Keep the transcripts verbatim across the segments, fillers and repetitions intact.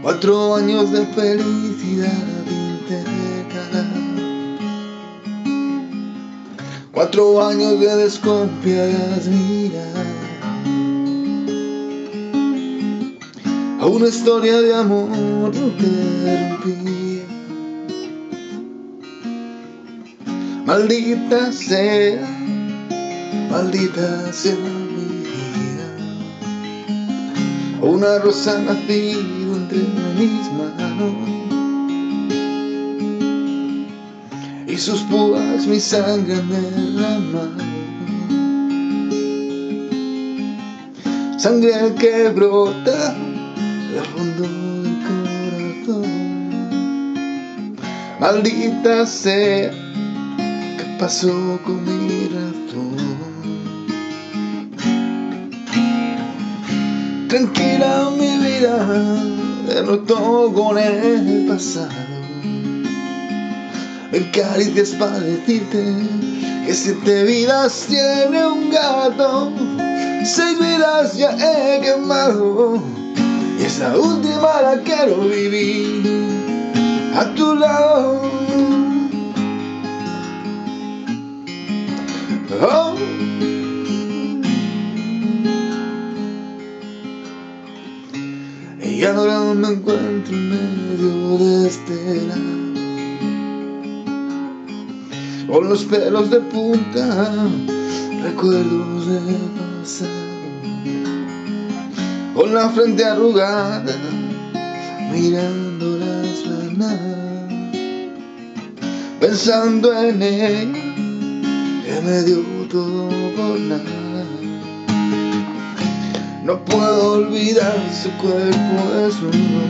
Cuatro años de felicidad intercalados, cuatro años de desconfiadas miradas, a una historia de amor interrumpida. Maldita sea, maldita sea mi vida, una rosa nacido entre mis manos y sus púas mi sangre han derramado, sangre que brota del fondo del corazón. Maldita sea, ¿qué pasó con mi razón? Tranquila mi vida, derrotó con el pasado. Me caricias para decirte que siete vidas tiene un gato, seis vidas ya he quemado, y esa última la quiero vivir a tu lado. Oh. Y ahora me encuentro en medio de este lago, con los pelos de punta, recuerdos del pasado, con la frente arrugada, mirando las lanas, pensando en ella que me dio todo por nada. No puedo olvidar su cuerpo, eso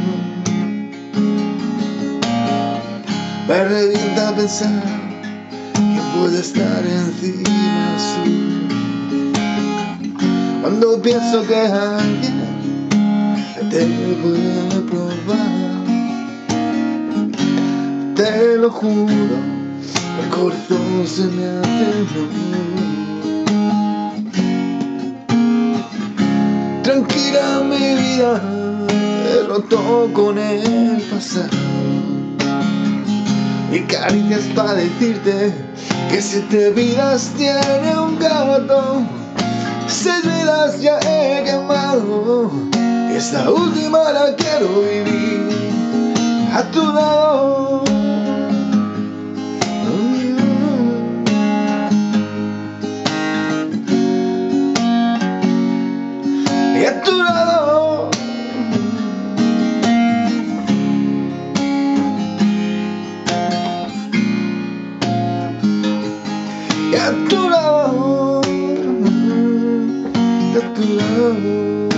me revienta pensar quién puede estar encima suyo. Cuando pienso que alguien te puede probar, te lo juro, el corazón se me hace nudo. Tranquila mi vida, he roto con el pasado, y caricias para decirte que siete vidas tiene un gato, seis vidas ya he quemado, y esta última la quiero vivir a tu lado. Y a tu lado. Y a tu lado. Y a tu lado.